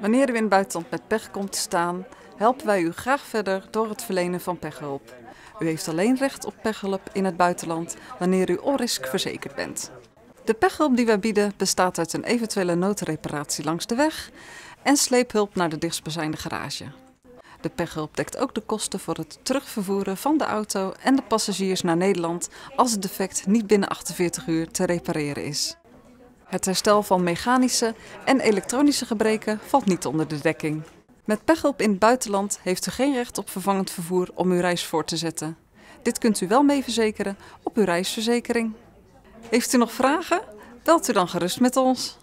Wanneer u in het buitenland met pech komt te staan, helpen wij u graag verder door het verlenen van pechhulp. U heeft alleen recht op pechhulp in het buitenland wanneer u all-risk verzekerd bent. De pechhulp die wij bieden bestaat uit een eventuele noodreparatie langs de weg en sleephulp naar de dichtstbijzijnde garage. De pechhulp dekt ook de kosten voor het terugvervoeren van de auto en de passagiers naar Nederland als het defect niet binnen 48 uur te repareren is. Het herstel van mechanische en elektronische gebreken valt niet onder de dekking. Met pechhulp in het buitenland heeft u geen recht op vervangend vervoer om uw reis voort te zetten. Dit kunt u wel mee verzekeren op uw reisverzekering. Heeft u nog vragen? Belt u dan gerust met ons.